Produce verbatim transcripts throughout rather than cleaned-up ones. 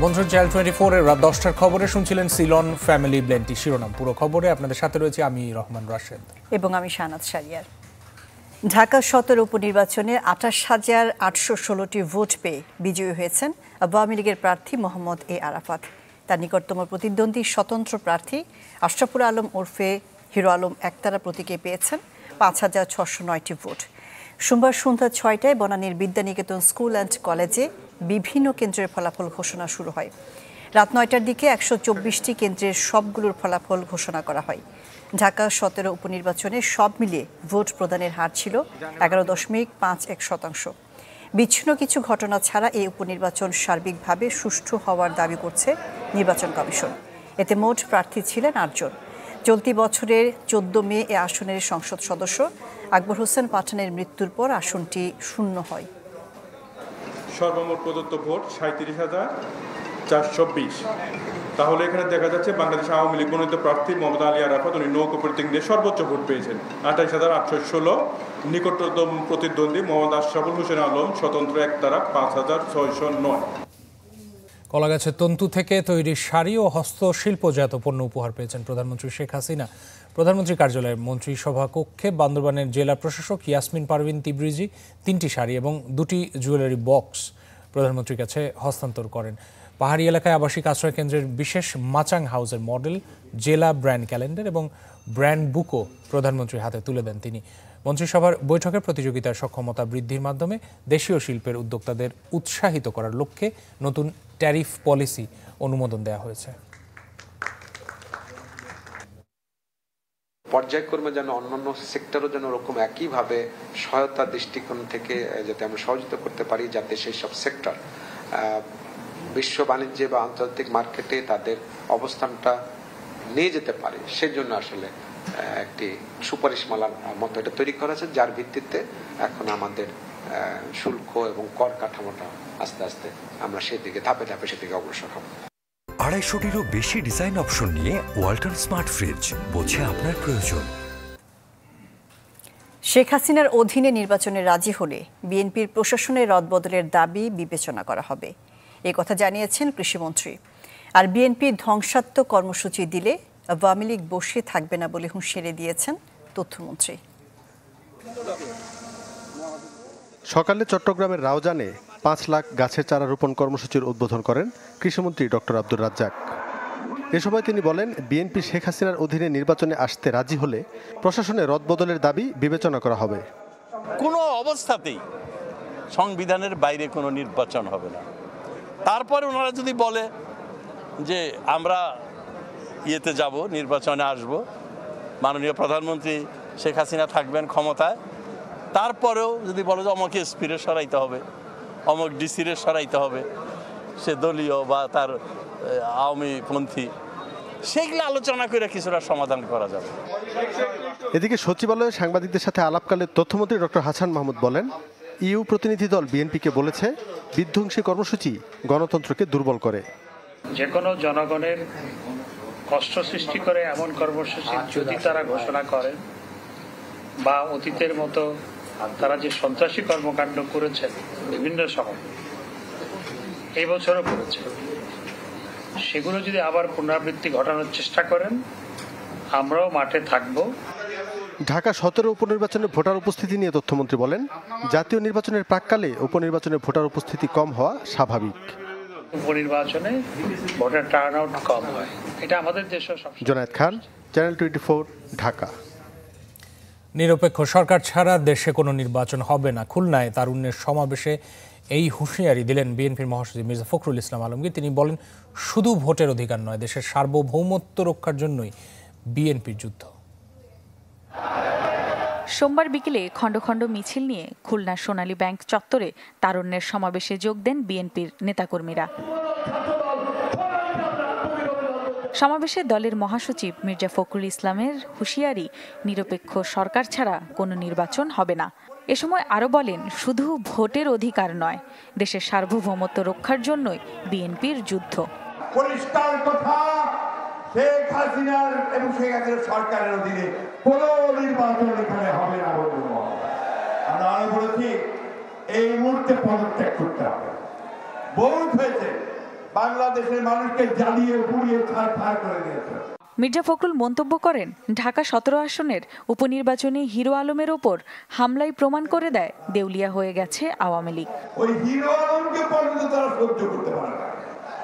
আমন্ত্রণ channel twenty four এর রাত দশটার খবরে শুনছিলেন সিলন ফ্যামিলি ব্লেন্ডটি শিরোনাম। পুরো খবরে আপনাদের সাথে রয়েছে আমি রহমান রাশেদ এবং আমি শাহনাজ শারিয়ার। ঢাকা সতেরো উপনির্বাচনে আঠাশ হাজার আটশো ষোলোটি ভোট পেয়ে বিজয়ী হয়েছেন আওয়ামী লীগের প্রার্থী মোহাম্মদ এ আরাফাত। তার নিকটতম প্রতিদ্বন্দ্বী স্বতন্ত্র প্রার্থী আশরাফুল আলম ওরফে হিরো আলম একতারা প্রতীকে পেয়েছেন পাঁচ হাজার ছশো নয়টি ভোট। সোমবার সন্ধ্যা ছয়টায় বনানীর বিদ্যানিকেতন স্কুল অ্যান্ড কলেজে বিভিন্ন কেন্দ্রের ফলাফল ঘোষণা শুরু হয়। রাত নয়টার দিকে একশো চব্বিশটি কেন্দ্রের সবগুলোর ফলাফল ঘোষণা করা হয়। ঢাকা সতেরো উপনির্বাচনে সব মিলিয়ে ভোট প্রদানের হার ছিল এগারো দশমিক পাঁচ এক শতাংশ। বিচ্ছিন্ন কিছু ঘটনা ছাড়া এই উপনির্বাচন সার্বিকভাবে সুষ্ঠু হওয়ার দাবি করছে নির্বাচন কমিশন। এতে মোট প্রার্থী ছিলেন আটজন। চলতি বছরের চোদ্দ মে এ আসনের সংসদ সদস্য আকবর হোসেন পাঠানের মৃত্যুর পর আসনটি শূন্য হয়। সর্বমোট প্রদত্ত ভোট সাঁত্রিশ হাজার চারশো বিশ। তাহলে এখানে দেখা যাচ্ছে বাংলাদেশ আওয়ামী লীগ মনোনীত প্রার্থী মোহাম্মদ আলী আরাফাত উনি নৌকা প্রতীক দিয়ে সর্বোচ্চ ভোট পেয়েছেন আঠাইশ হাজার আটশো ষোলো। নিকটতম প্রতিদ্বন্দ্বী মোহাম্মদ আশরাফুল হোসেন আলম স্বতন্ত্র একতারা পাঁচ হাজার ছয়শো নয়। কলাগাছের তন্তু থেকে তৈরি শাড়ি ও হস্তশিল্পজাত পণ্য উপহার পেয়েছেন প্রধানমন্ত্রী শেখ হাসিনা। প্রধানমন্ত্রী কার্যালয়ের মন্ত্রিসভা কক্ষে বান্দরবানের জেলা প্রশাসক ইয়াসমিন পারভিন তিব্রিজি তিনটি শাড়ি এবং দুটি জুয়েলারি বক্স প্রধানমন্ত্রীর কাছে হস্তান্তর করেন। পাহাড়ি এলাকায় আবাসিক আশ্রয় কেন্দ্রের বিশেষ মাচাং হাউসের মডেল, জেলা ব্র্যান্ড ক্যালেন্ডার এবং ব্র্যান্ড বুকও প্রধানমন্ত্রীর হাতে তুলে দেন তিনি। মন্ত্রিসভার বৈঠকে প্রতিযোগিতার সক্ষমতা বৃদ্ধির মাধ্যমে দেশীয় শিল্পের উদ্যোক্তাদের উৎসাহিত করার লক্ষ্যে নতুন ট্যারিফ পলিসি অনুমোদন দেওয়া হয়েছে। পর্যায়ক্রমে যেন অন্যান্য সেক্টরও যেন ওরকম একইভাবে সহায়তা দৃষ্টিকোণ থেকে যাতে আমরা সহযোগিতা করতে পারি, যাতে সেই সব সেক্টর বিশ্ব বাণিজ্যে বা আন্তর্জাতিক মার্কেটে তাদের অবস্থানটা নিয়ে যেতে পারে, সেজন্য আসলে একটি সুপারিশমালার মতো এটা তৈরি করা আছে, যার ভিত্তিতে এখন আমাদের শুল্ক এবং কর কাঠামোটা আস্তে আস্তে আমরা সেদিকে ধাপে ধাপে সেদিকে অগ্রসর হব। আড়াইশোটিরও বেশি ডিজাইন অপশন নিয়ে ওয়ালটন স্মার্ট ফ্রিজ, বোঝে আপনার প্রয়োজন। শেখ হাসিনার অধীনে নির্বাচনে রাজি হলে বিএনপির প্রশাসনের রদবদলের দাবি বিবেচনা করা হবে, এ কথা জানিয়েছেন কৃষিমন্ত্রী। আর বিএনপি ধ্বংসাত্মক কর্মসূচি দিলে আওয়ামী লীগ বসে থাকবে না বলে হুঁশিয়ারি দিয়েছেন তথ্যমন্ত্রী। সকালে চট্টগ্রামের রাউজানে পাঁচ লাখ গাছের চারা রোপণ কর্মসূচির উদ্বোধন করেন কৃষিমন্ত্রী ডক্টর আব্দুর রাজ্জাক। এ সময় তিনি বলেন, বিএনপি শেখ হাসিনার অধীনে নির্বাচনে আসতে রাজি হলে প্রশাসনের রদবদলের দাবি বিবেচনা করা হবে। কোনো অবস্থাতেই সংবিধানের বাইরে কোনো নির্বাচন হবে না। তারপরে ওনারা যদি বলে যে আমরা ইয়েতে যাব, নির্বাচনে আসব, মাননীয় প্রধানমন্ত্রী শেখ হাসিনা থাকবেন ক্ষমতায়, তারপরেও যদি বলে যে অমুক এসপিরে সরাইতে হবে, অমুক ডিসিরে সরাইতে হবে, সে দলীয় বা তার আওয়ামীপন্থী, সেগুলো আলোচনা করে কিছুটা সমাধান করা যাবে। এদিকে সচিবালয়ে সাংবাদিকদের সাথে আলাপকালে তথ্যমন্ত্রী ডক্টর হাসান মাহমুদ বলেন, ইউ প্রতিনিধি দল বিএনপিকে বলেছে বিধ্বংসী কর্মসূচি গণতন্ত্রকে দুর্বল করে। যে কোনো জনগণের কষ্ট সৃষ্টি করে এমন কর্মসূচি যদি তারা ঘোষণা করেন বা অতীতের মতো তারা যে সন্ত্রাসী কর্মকাণ্ড করেছেন বিভিন্ন সময়, এই বছরও করেছে, সেগুলো যদি আবার পুনরাবৃত্তি ঘটানোর চেষ্টা করেন, আমরাও মাঠে থাকব। ঢাকা সতেরো উপনির্বাচনে ভোটার উপস্থিতি নিয়ে তথ্যমন্ত্রী বলেন, জাতীয় নির্বাচনের প্রাক্কালে উপনির্বাচনে ভোটার উপস্থিতি কম হওয়া স্বাভাবিক। উপনির্বাচনে ভোটার টার্ন আউট কম হয়, এটা আমাদের দেশে। Zonayed Khan, channel twenty four, Dhaka. নিরপেক্ষ সরকার ছাড়া দেশে কোনো নির্বাচন হবে না। খুলনায় তারুণ্যের সমাবেশে এই হুঁশিয়ারি দিলেন বিএনপির মহাসচিব মির্জা ফখরুল ইসলাম আলমগীর। তিনি বলেন, শুধু ভোটের অধিকার নয়, দেশের সার্বভৌমত্ব রক্ষার জন্যই বিএনপির যুদ্ধ। সোমবার বিকেলে খণ্ড খণ্ড মিছিল নিয়ে খুলনা সোনালী ব্যাংক চত্বরে তারুণ্যের সমাবেশে যোগ দেন বিএনপির নেতাকর্মীরা। সমাবেশে দলের মহাসচিব মির্জা ফখরুল ইসলামের হুঁশিয়ারি, নিরপেক্ষ সরকার ছাড়া কোনো নির্বাচন হবে না। এ সময় আরও বলেন, শুধু ভোটের অধিকার নয়, দেশের সার্বভৌমত্ব রক্ষার জন্যই বিএনপির যুদ্ধ। পরিষ্কার কথা, শেখ হাসিনার এবং শেখ হাসিনার সরকারের অধীনে কোনো নির্বাচন এখানে হবে না। আমরা আরো বলেছি, এই মুহূর্তে পদত্যাগ করতে হবে। বহুত হয়েছে, বাংলাদেশের মানুষকে জ্বালিয়ে পুড়িয়ে ছাড়খাড় করে দিয়েছে। মির্জা ফখরুল মন্তব্য করেন, ঢাকা সতেরো আসনের উপনির্বাচনে হিরো আলমের ওপর হামলায় প্রমাণ করে দেয় দেউলিয়া হয়ে গেছে আওয়ামী লীগ। ওই হিরো আলমকে পর্যন্ত তারা সহ্য করতে পারে না।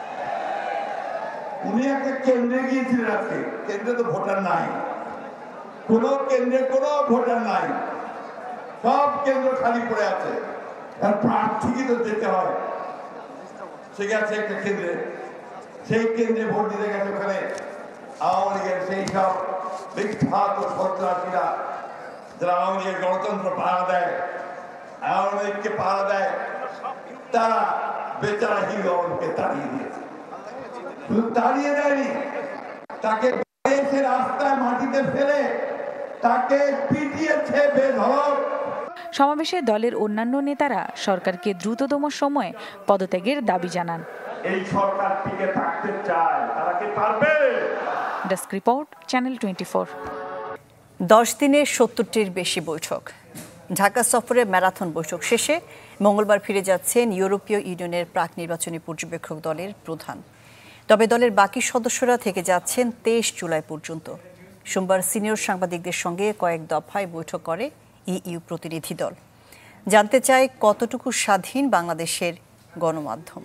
উনি একটা কেন্দ্রে গিয়েছিলেন, আজকে কেন্দ্রে তো ভোটার নাই, কোন কেন্দ্রে কোনো ভোটার নাই, সব কেন্দ্র খালি পড়ে আছে। আর প্রার্থীকে তো যেতে হয়, সে গেছে একটা কেন্দ্রে, সেই কেন্দ্রে ভোট দিতে গেছে, ওখানে আওয়ামী লীগের সেই সব বিখ্যাত সন্ত্রাসীরা যারা আওয়ামী লীগের গণতন্ত্র পাহারা দেয়, আওয়ামী লীগকে পাহারা দেয়, তারা বেচারা হিরো আলমকে তাড়িয়ে দিয়েছে। শুধু তাড়িয়ে দেয়নি, তাকে রাস্তায় মাটিতে ফেলে তাকে পিটিয়েছে বেধড়ক। সমাবেশে দলের অন্যান্য নেতারা সরকারকে দ্রুততম সময়ে পদত্যাগের দাবি জানান। এই সরকার টিকে থাকতে চায়, তারা কি পারবে? Desk report, channel twenty four. দশ দিনের সত্তরটির বেশি বৈঠক। ঢাকা সফরে ম্যারাথন বৈঠক শেষে মঙ্গলবার ফিরে যাচ্ছেন ইউরোপীয় ইউনিয়নের প্রাক নির্বাচনী পর্যবেক্ষক দলের প্রধান। তবে দলের বাকি সদস্যরা থেকে যাচ্ছেন তেইশ জুলাই পর্যন্ত। সোমবার সিনিয়র সাংবাদিকদের সঙ্গে কয়েক দফায় বৈঠক করে ইইউ প্রতিনিধি দল। জানতে চায় কতটুকু স্বাধীন বাংলাদেশের গণমাধ্যম।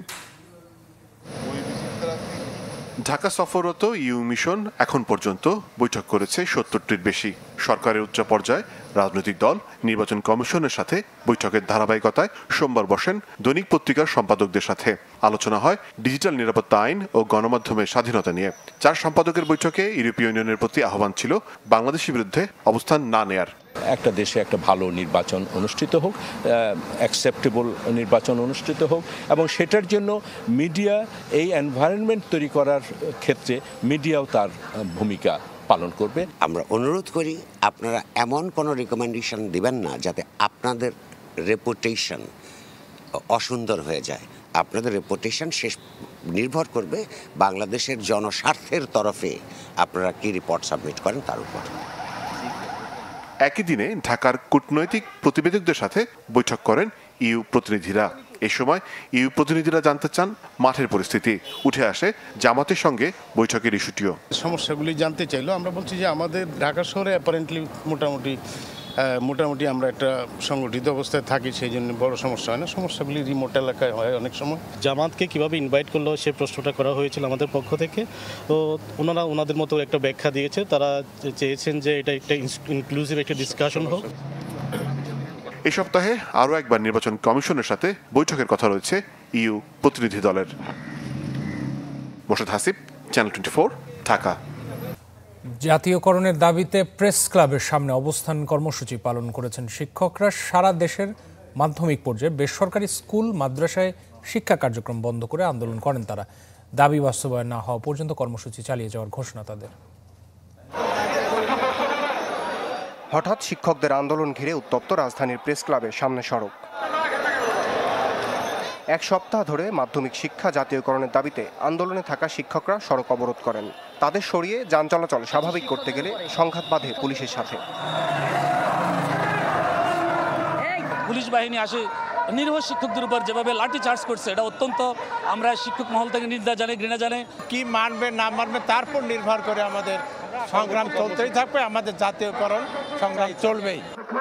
ঢাকা সফররত ইউ মিশন এখন পর্যন্ত বৈঠক করেছে সত্তরটির বেশি। সরকারের উচ্চ পর্যায়ে রাজনৈতিক দল, নির্বাচন কমিশনের সাথে বৈঠকের ধারাবাহিকতায় সোমবার বসেন দৈনিক পত্রিকার সম্পাদকদের সাথে। আলোচনা হয় ডিজিটাল নিরাপত্তা আইন ও গণমাধ্যমের স্বাধীনতা নিয়ে। চার সম্পাদকের বৈঠকে ইউরোপীয় ইউনিয়নের প্রতি আহ্বান ছিল বাংলাদেশের বিরুদ্ধে অবস্থান না নেয়ার। একটা দেশে একটা ভালো নির্বাচন অনুষ্ঠিত হোক, অ্যাকসেপ্টেবল নির্বাচন অনুষ্ঠিত হোক, এবং সেটার জন্য মিডিয়া এই এনভায়রনমেন্ট তৈরি করার ক্ষেত্রে মিডিয়াও তার ভূমিকা পালন করবে। আমরা অনুরোধ করি আপনারা এমন কোনো রিকমেন্ডেশন দিবেন না যাতে আপনাদের রেপুটেশন অসুন্দর হয়ে যায়। আপনাদের রেপুটেশন শেষ নির্ভর করবে বাংলাদেশের জনস্বার্থের তরফে আপনারা কি রিপোর্ট সাবমিট করেন তার উপর। একই দিনে ঢাকার কূটনৈতিক প্রতিবেদকদের সাথে বৈঠক করেন ইউ প্রতিনিধিরা। এ সময় ইউ প্রতিনিধিরা জানতে চান মাঠের পরিস্থিতি। উঠে আসে জামাতের সঙ্গে বৈঠকের ইস্যুটিও। সমস্যাগুলি জানতে চাইলো। আমরা বলছি যে আমাদের ঢাকা শহরে অ্যাপারেন্টলি মোটামুটি মোটামুটি আমরা একটা সংগঠিত অবস্থায় থাকি, সেই জন্য বড় সমস্যা হয় না। সমস্যাগুলি রিমোট এলাকায় হয় অনেক সময়। জামাতকে কিভাবে ইনভাইট করলো সে প্রশ্নটা করা হয়েছিল আমাদের পক্ষ থেকে। তো ওনারা ওনাদের মতো একটা ব্যাখ্যা দিয়েছে। তারা চেয়েছেন যে এটা একটা ইনক্লুসিভ একটা ডিসকাশন হোক। এই সপ্তাহে আরও একবার নির্বাচন কমিশনের সাথে বৈঠকের কথা রয়েছে ইউ প্রতিনিধি দলের। Morshed Hasib, channel twenty four, Dhaka. জাতীয়করণের দাবিতে প্রেস ক্লাবের সামনে অবস্থান কর্মসূচি পালন করেছেন শিক্ষকরা। সারা দেশের মাধ্যমিক পর্যায়ে বেসরকারি স্কুল মাদ্রাসায় শিক্ষা কার্যক্রম বন্ধ করে আন্দোলন করেন তারা। দাবি বাস্তবায়ন না হওয়া পর্যন্ত কর্মসূচি চালিয়ে যাওয়ার ঘোষণা তাদের। হঠাৎ শিক্ষকদের আন্দোলন ঘিরে উত্তপ্ত রাজধানীর প্রেস ক্লাবের সামনে সড়ক। এক সপ্তাহ ধরে মাধ্যমিক শিক্ষা জাতীয়করণের দাবিতে আন্দোলনে থাকা শিক্ষকরা সড়ক অবরোধ করেন। তাদের সরিয়ে যান চলাচল স্বাভাবিক করতে গেলে সংঘাত বাধে পুলিশের সাথে। পুলিশ বাহিনী আসে নিরীহ শিক্ষকদের উপর যেভাবে লাঠি চার্জ করছে, এটা অত্যন্ত আমরা শিক্ষক মহল থেকে নিন্দা জানাই, ঘৃণা জানাই। কি মানবে না মানবে তার উপর নির্ভর করে আমাদের সংগ্রাম চলতেই থাকবে, আমাদের জাতীয়করণ সংগ্রাম চলবেই।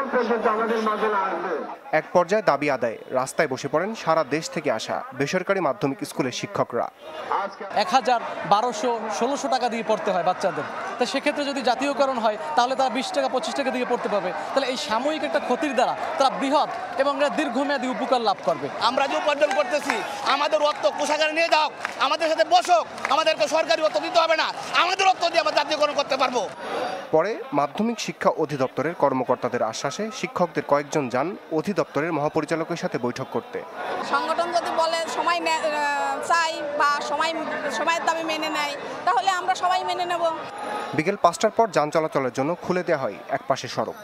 এক পর্যায়ে দাবি আদায় রাস্তায় বসে পড়েন সারা দেশ থেকে আসা বেসরকারি মাধ্যমিক স্কুলের শিক্ষকরা। এক হাজার বারোশো ষোলোশো টাকা দিয়ে পড়তে হয় বাচ্চাদের। তা সেক্ষেত্রে যদি জাতীয়করণ হয় তাহলে তারা বিশ টাকা পঁচিশ টাকা দিয়ে পড়তে পারবে। তাহলে এই সাময়িক একটা ক্ষতির দ্বারা তারা বৃহৎ এবং দীর্ঘমেয়াদী উপকার লাভ করবে। আমরা যে উপার্জন করতেছি আমাদের অর্থ কোষাগারে নিয়ে যাও, আমাদের সাথে বসক, আমাদেরকে সরকারি অর্থ দিতে হবে না, আমাদের অর্থ দিয়ে আমরা জাতীয়করণ করতে পারবো। পরে মাধ্যমিক শিক্ষা অধিদপ্তরের কর্মকর্তাদের আশ্বাসে শিক্ষকদের কয়েকজন যান অধিদপ্তরের মহাপরিচালকের সাথে বৈঠক করতে। সংগঠন যদি বলে সময় চাই বা সময় সময়ের দাবি মেনে নেয় তাহলে আমরা সবাই মেনে নেব। বিকেল পাঁচটার পর যান চলাচলের জন্য খুলে দেওয়া হয় এক পাশে সড়ক।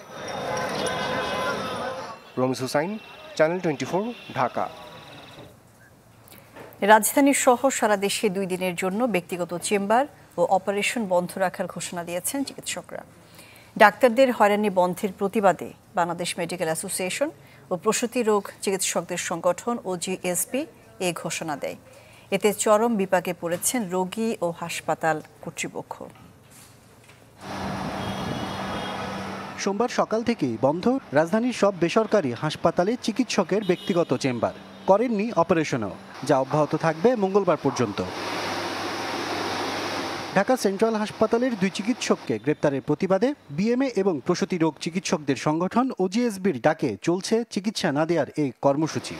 Ramiz Hussain, channel twenty four, Dhaka. রাজধানী সহ সারা দেশে দুই দিনের জন্য ব্যক্তিগত চেম্বার ও অপারেশন বন্ধ রাখার ঘোষণা দিয়েছেন চিকিৎসকরা। ডাক্তারদের হয়রানি বন্ধের প্রতিবাদে বাংলাদেশ মেডিকেল অ্যাসোসিয়েশন ও প্রসূতি রোগ চিকিৎসকদের সংগঠন ও জিএসপি এ ঘোষণা দেয়। এতে চরম বিপাকে পড়েছেন রোগী ও হাসপাতাল কর্তৃপক্ষ। সোমবার সকাল থেকেই বন্ধ রাজধানীর সব বেসরকারি হাসপাতালে চিকিৎসকের ব্যক্তিগত চেম্বার, করেননি অপারেশনও, যা অব্যাহত থাকবে মঙ্গলবার পর্যন্ত। ঢাকা সেন্ট্রাল হাসপাতালের দুই চিকিৎসককে গ্রেপ্তারের প্রতিবাদে বিএমএ এবং প্রসূতি রোগ চিকিৎসকদের সংগঠন ওজিএসবির ডাকে চলছে চিকিৎসা না দেওয়ার এই কর্মসূচি।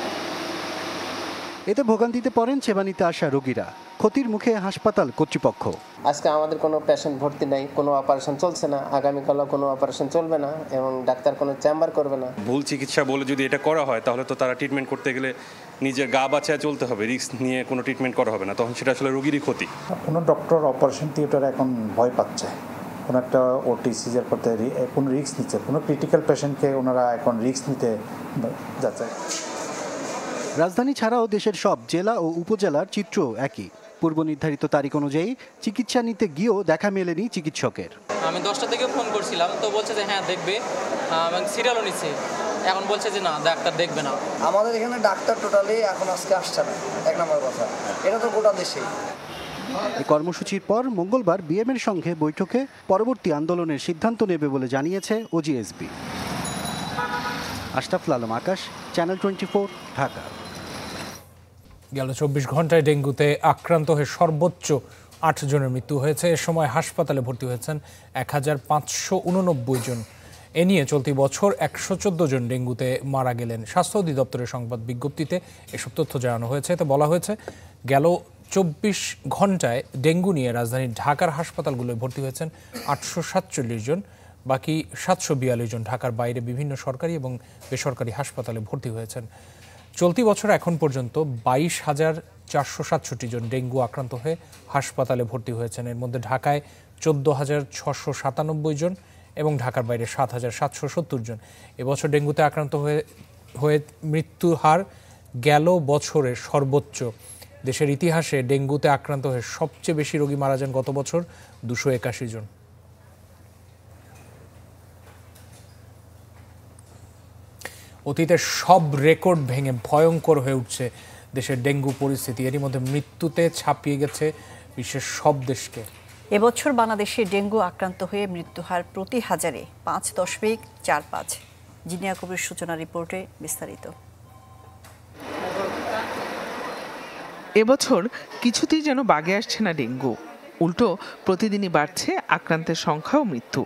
এতে ভোগান্তিতে পড়েন সেবা নিতে আসা রোগীরা, ক্ষতির মুখে হাসপাতাল কর্তৃপক্ষ। আজকে আমাদের কোনো পেশেন্ট ভর্তি নাই, কোনো অপারেশন চলছে না, আগামীকালও কোনো অপারেশন চলবে না এবং ডাক্তার কোনো চেম্বার করবে না। ভুল চিকিৎসা বলে যদি এটা করা হয় তাহলে তো তারা ট্রিটমেন্ট করতে গেলে নিজের গা বাঁচায় চলতে হবে, রিস্ক নিয়ে কোনো ট্রিটমেন্ট করা হবে না, তখন সেটা আসলে রোগীরই ক্ষতি। কোনো ডক্টর অপারেশন থিয়েটারে এখন ভয় পাচ্ছে, কোনো একটা ওটি সিজার করতে কোনো রিস্ক নিচ্ছে, কোনো ক্রিটিক্যাল পেশেন্টকে ওনারা এখন রিস্ক নিতে যাচ্ছে। রাজধানী ছাড়াও দেশের সব জেলা ও উপজেলার চিত্র একই। পূর্ব নির্ধারিত তারিখ অনুযায়ী চিকিৎসা নিতে গিয়েও দেখা মেলেনি চিকিৎসকের। আমি দশটা থেকে ফোন করছিলাম, তো বলছে যে হ্যাঁ দেখবে, সিরিয়ালও নিচ্ছে, এখন বলছে যে না ডাক্তার দেখবে না। আমাদের এখানে ডাক্তার টোটালি এখন আজকে আসছে না, এক নম্বর কথা। এটা তো গোটা দেশেই। এই কর্মসূচির পর মঙ্গলবার বিএমএর সঙ্গে বৈঠকে পরবর্তী আন্দোলনের সিদ্ধান্ত নেবে বলে জানিয়েছে OGSB. Ashraful Alam Akash, channel twenty four, Dhaka. গেল চব্বিশ ঘন্টায় ডেঙ্গুতে আক্রান্ত হয়ে সর্বোচ্চ আট জনের মৃত্যু হয়েছে। এ সময় হাসপাতালে ভর্তি হয়েছেন এক হাজার পাঁচশো উননব্বই জন। এ নিয়ে চলতি বছর একশো চোদ্দ জন ডেঙ্গুতে মারা গেলেন। স্বাস্থ্য অধিদপ্তরের সংবাদ বিজ্ঞপ্তিতে এসব তথ্য জানানো হয়েছে। এতে বলা হয়েছে, গেল চব্বিশ ঘন্টায় ডেঙ্গু নিয়ে রাজধানীর ঢাকার হাসপাতালগুলোয় ভর্তি হয়েছেন আটশো সাতচল্লিশ জন। বাকি সাতশো বিয়াল্লিশ জন ঢাকার বাইরে বিভিন্ন সরকারি এবং বেসরকারি হাসপাতালে ভর্তি হয়েছেন। চলতি বছর এখন পর্যন্ত বাইশ হাজার চারশো সাতষট্টি জন ডেঙ্গু আক্রান্ত হয়ে হাসপাতালে ভর্তি হয়েছেন। এর মধ্যে ঢাকায় চোদ্দ হাজার ছশো সাতানব্বই জন এবং ঢাকার বাইরে সাত হাজার সাতশো সত্তর জন। এবছর ডেঙ্গুতে আক্রান্ত হয়ে হয়ে মৃত্যুর হার গেল বছরের সর্বোচ্চ। দেশের ইতিহাসে ডেঙ্গুতে আক্রান্ত হয়ে সবচেয়ে বেশি রোগী মারা যান গত বছর, দুশো একাশি জন। অতীতের সব রেকর্ড ভেঙে ভয়ঙ্কর হয়ে উঠছে দেশের ডেঙ্গু পরিস্থিতি। এরই মধ্যে মৃত্যুতে ছাপিয়ে গেছে বিশ্বের সব দেশকে। এবছর বাংলাদেশে ডেঙ্গু আক্রান্ত হয়ে মৃত্যুহার প্রতি হাজারে পাঁচ দশমিক চার পাঁচ। জিনিয়া কবির সূচনা রিপোর্টে বিস্তারিত। এবছর কিছুতেই যেন বাগে আসছে না ডেঙ্গু, উল্টো প্রতিদিনই বাড়ছে আক্রান্তের সংখ্যা ও মৃত্যু।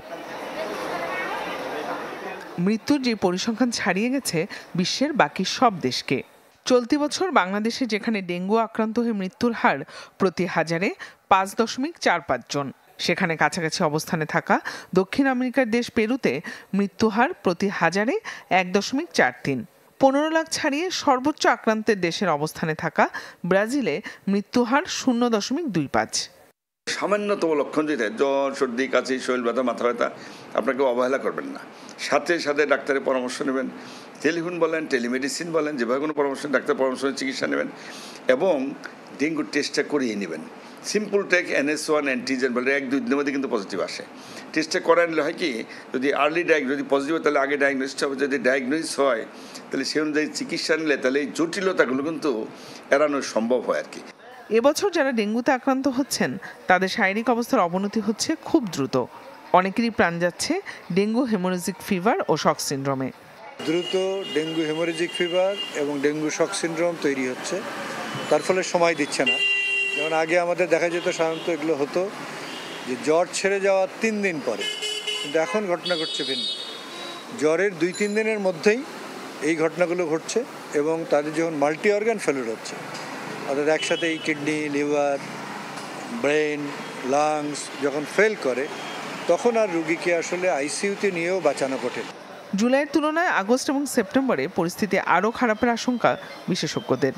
মৃত্যুর যে পরিসংখ্যান ছাড়িয়ে গেছে বিশ্বের বাকি সব দেশকে। চলতি বছর বাংলাদেশে যেখানে ডেঙ্গু আক্রান্ত হয়ে মৃত্যুর হার প্রতি হাজারে পাঁচ দশমিক চার পাঁচ জন, সেখানে কাছাকাছি অবস্থানে থাকা দক্ষিণ আমেরিকার দেশ পেরুতে মৃত্যুহার প্রতি হাজারে এক দশমিক চার তিন। পনেরো লাখ ছাড়িয়ে সর্বোচ্চ আক্রান্তের দেশের অবস্থানে থাকা ব্রাজিলে মৃত্যুহার শূন্য দশমিক দুই পাঁচ। সামান্যতম লক্ষণ যেটা জ্বর, সর্দি, কাশি, শরীর ব্যথা, মাথা ব্যথা, আপনাকে অবহেলা করবেন না, সাথে সাথে ডাক্তারের পরামর্শ নেবেন। টেলিফোন বলেন, টেলিমেডিসিন বলেন, যেভাবে কোনো পরামর্শ ডাক্তার পরামর্শ চিকিৎসা নেবেন এবং ডেঙ্গুর টেস্টটা করিয়ে নেবেন। Simple take NS one antigen বলে এক দুই দিনের মধ্যে কিন্তু পজিটিভ আসে। টেস্টটা করা নিলে হয় কি, যদি আর্লি ডায়াগনোস, যদি পজিটিভ হয় তাহলে আগে ডায়াগনোসিস হবে, যদি ডায়াগনোসিস হয় তাহলে সেই অনুযায়ী চিকিৎসা নিলে তাহলে এই জটিলতাগুলো কিন্তু এড়ানো সম্ভব হয় আর কি। এবছর যারা ডেঙ্গুতে আক্রান্ত হচ্ছেন তাদের শারীরিক অবস্থার অবনতি হচ্ছে খুব দ্রুত। অনেকেরই প্রাণ যাচ্ছে ডেঙ্গু হেমোরেজিক ফিভার ও শক সিন্ড্রোমে। দ্রুত ডেঙ্গু হেমোরেজিক ফিভার এবং ডেঙ্গু শক সিন্ড্রোম তৈরি হচ্ছে, তার ফলে সময় দিচ্ছে না। যেমন আগে আমাদের দেখা যেত সাধারণত এগুলো হতো যে জ্বর ছেড়ে যাওয়ার তিন দিন পরে, কিন্তু এখন ঘটনা ঘটছে ভিন্ন। জ্বরের দুই তিন দিনের মধ্যেই এই ঘটনাগুলো ঘটছে এবং তাদের যখন মাল্টি অর্গান ফেলিউর হচ্ছে, অর্থাৎ একসাথে এই কিডনি, লিভার, ব্রেন, লাংস যখন ফেল করে তখন আর রুগীকে আসলে আইসিইউতে নিয়েও বাঁচানো কঠিন। জুলাইয়ের তুলনায় আগস্ট এবং সেপ্টেম্বরে পরিস্থিতি আরও খারাপের আশঙ্কা বিশেষজ্ঞদের।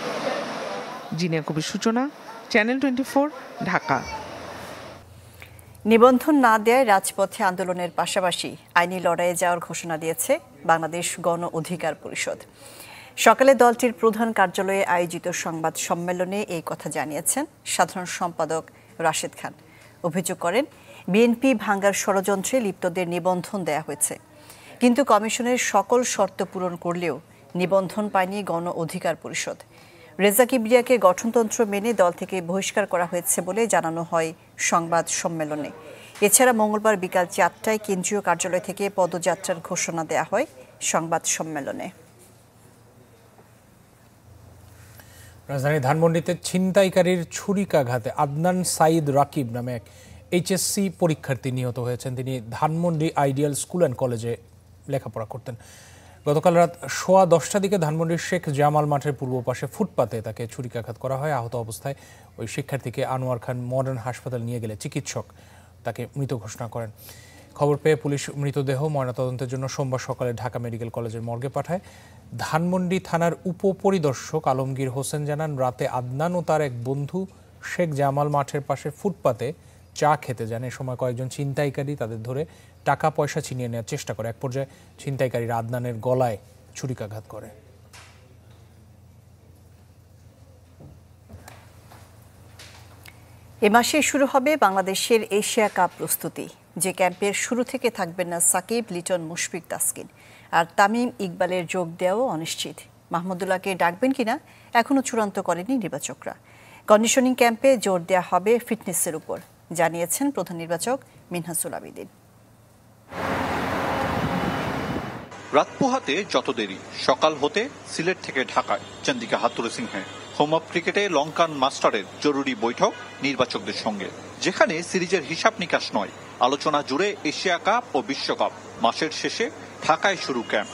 জিনিয়া কবির সূচনা, চ্যানেল টোয়েন্টি ফোর, ঢাকা। নিবন্ধন না দেয় রাজপথে আন্দোলনের পাশাপাশি আইনি লড়াইয়ে যাওয়ার ঘোষণা দিয়েছে বাংলাদেশ গণ অধিকার পরিষদ। সকালে দলটির প্রধান কার্যালয়ে আয়োজিত সংবাদ সম্মেলনে এই কথা জানিয়েছেন সাধারণ সম্পাদক রাশেদ খান। অভিযোগ করেন, বিএনপি ভাঙ্গার ষড়যন্ত্রে লিপ্তদের নিবন্ধন দেয়া হয়েছে, কিন্তু কমিশনের সকল শর্ত পূরণ করলেও নিবন্ধন পায়নি গণ অধিকার পরিষদ। রেজা কিবরিয়াকে গঠনতন্ত্র মেনে দল থেকে বহিষ্কার করা হয়েছে বলে জানানো হয় সংবাদ সম্মেলনে। এছাড়া মঙ্গলবার বিকাল চারটায় কেন্দ্রীয় কার্যালয় থেকে পদযাত্রার ঘোষণা দেওয়া হয় সংবাদ সম্মেলনে। রাজধানী ধানমন্ডিতে ছিনতাইকারীর ছুরিকাঘাতে আদনান সাইদ রাকিব নামে এক এইচএসসি পরীক্ষার্থী নিহত হয়েছেন। তিনি ধানমন্ডি আইডিয়াল স্কুল অ্যান্ড কলেজে লেখাপড়া করতেন। গতকাল রাত সোয়া দশটার দিকে ধানমন্ডির শেখ জামাল মাঠের পূর্ব পাশে ফুটপাতে তাকে ছুরিকাঘাত করা হয়। আহত অবস্থায় ওই শিক্ষার্থীকে আনোয়ার খান মডার্ন হাসপাতাল নিয়ে গেলে চিকিৎসক তাকে মৃত ঘোষণা করেন। খবর পেয়ে পুলিশ মৃতদেহ ময়নাতদন্তের জন্য সোমবার সকালে ঢাকা মেডিকেল কলেজের মর্গে পাঠায়। ধানমন্ডি থানার উপপরিদর্শক আলমগীর হোসেন জানান, রাতে আদনান ও তার এক বন্ধু শেখ জামাল মাঠের পাশে ফুটপাতে চা খেতে যান। এ সময় কয়েকজন ছিনতাইকারী তাদের ধরে টাকা পয়সা ছিনিয়ে নেওয়ার চেষ্টা করে। এক পর্যায়ে ছিনতাইকারীরা আদনানের গলায় ছুরিকাঘাত করে। এ মাসে শুরু হবে বাংলাদেশের এশিয়া কাপ প্রস্তুতি, যে ক্যাম্পের শুরু থেকে থাকবেন না সাকিব, লিটন, মুশফিক, তাসকিন। আর তামিম ইকবালের যোগ দেওয়াও অনিশ্চিত। মাহমুদুল্লাহকে ডাকবেন কিনা এখনও চূড়ান্ত করেনি নির্বাচকরা। কন্ডিশনিং ক্যাম্পে জোর দেওয়া হবে ফিটনেসের উপর, জানিয়েছেন প্রধান নির্বাচক মিনহাসুল আবিদিন। রাত পোহাতে যত দেরি, সকাল হতে সিলেট থেকে ঢাকায় Chandika Hathurusingha home of ক্রিকেটে লঙ্কান মাস্টারের জরুরি বৈঠক নির্বাচকদের সঙ্গে, যেখানে সিরিজের হিসাব নিকাশ নয়, আলোচনা জুড়ে এশিয়া কাপ ও বিশ্বকাপ। মাসের শেষে ঢাকায় শুরু ক্যাম্প।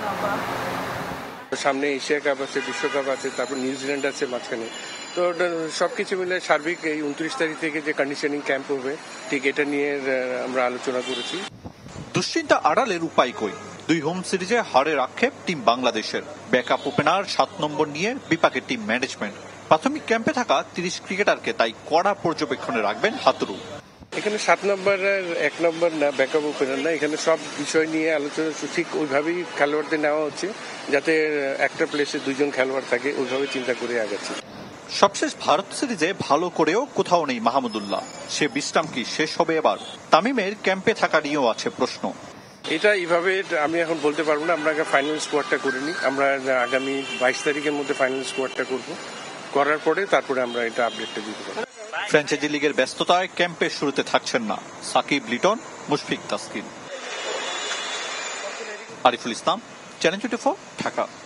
সামনে এশিয়া কাপ আছে, বিশ্বকাপ আছে, তারপর নিউজিল্যান্ড আছে মাঝখানে। তো সবকিছু মিলে সার্বিক এই উনত্রিশ তারিখ থেকে যে কন্ডিশনিং ক্যাম্প হবে, ঠিক এটা নিয়ে আমরা আলোচনা করেছি। দুশ্চিন্তা আড়ালের উপায় কই? দুই হোম সিরিজে হারের আক্ষেপ টিম বাংলাদেশের। ব্যাকআপ ওপেনার সাত নম্বর নিয়ে বিপাকের টিম ম্যানেজমেন্ট। প্রাথমিক ক্যাম্পে থাকা তিরিশ ক্রিকেটারকে তাই কড়া পর্যবেক্ষণে রাখবেন হাতুরু। এখানে সাত নম্বরের এক নম্বর না, ব্যাকআপ ওপেনার না, এখানে সব বিষয় নিয়ে আলোচনা ঠিক ওইভাবেই খেলোয়াড়দের নেওয়া হচ্ছে, যাতে একটা প্লেসে দুইজন খেলোয়াড় থাকে, ওইভাবে চিন্তা করে আগাচ্ছে। সবশেষ ভারত সিরিজে ভালো করেও কোথাও নেই মাহমুদুল্লাহ। সে বিশ্রাম কি শেষ হবে এবার? তামিমের ক্যাম্পে থাকা নিয়েও আছে প্রশ্ন। এটা এইভাবে আমি এখন বলতে পারবো না। আমরা আগে ফাইনাল স্কোয়াডটা করে নিই। আমরা আগামী বাইশ তারিখের মধ্যে ফাইনাল স্কোয়াডটা করবো, করার পরে তারপরে আমরা এটা আপডেটটা দিতে পারবো। ফ্র্যাঞ্চাইজি লিগের ব্যস্ততায় ক্যাম্পের শুরুতে থাকছেন না Shakib, Liton, Mushfiq, Taskin. Ariful Islam, channel twenty four, Dhaka.